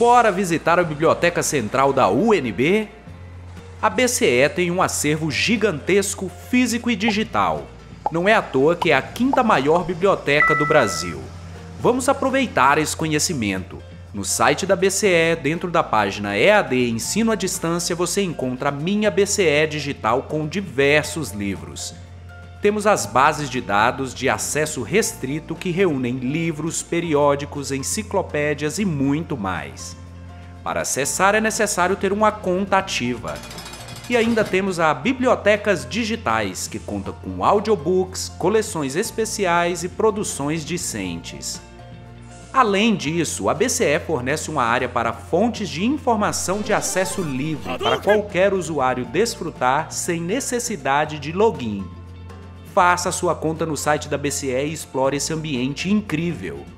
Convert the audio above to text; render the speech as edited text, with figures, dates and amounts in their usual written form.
Bora visitar a Biblioteca Central da UNB? A BCE tem um acervo gigantesco físico e digital. Não é à toa que é a quinta maior biblioteca do Brasil. Vamos aproveitar esse conhecimento. No site da BCE, dentro da página EAD Ensino à Distância, você encontra a Minha BCE Digital com diversos livros. Temos as bases de dados de acesso restrito que reúnem livros, periódicos, enciclopédias e muito mais. Para acessar é necessário ter uma conta ativa. E ainda temos a Bibliotecas Digitais, que conta com audiobooks, coleções especiais e produções discentes. Além disso, a BCE fornece uma área para fontes de informação de acesso livre para qualquer usuário desfrutar sem necessidade de login. Faça sua conta no site da BCE e explore esse ambiente incrível.